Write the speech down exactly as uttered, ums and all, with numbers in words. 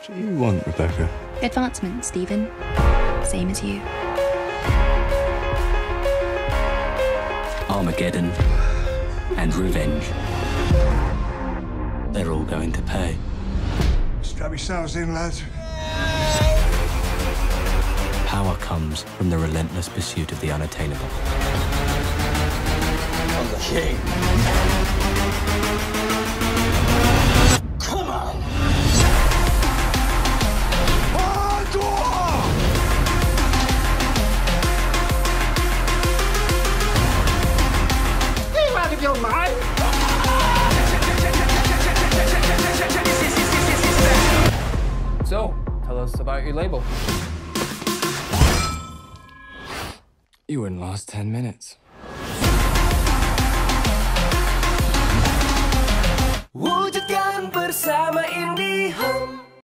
do you want, Rebecca? Advancement, Stephen. Same as you. Armageddon and revenge. They're all going to pay. Strap yourselves in, lads. Power comes from the relentless pursuit of the unattainable. I'm the king. Come on! Are you out of your mind? So, tell us about your label. You wouldn't last ten minutes. Wujudkan bersama IndiHome.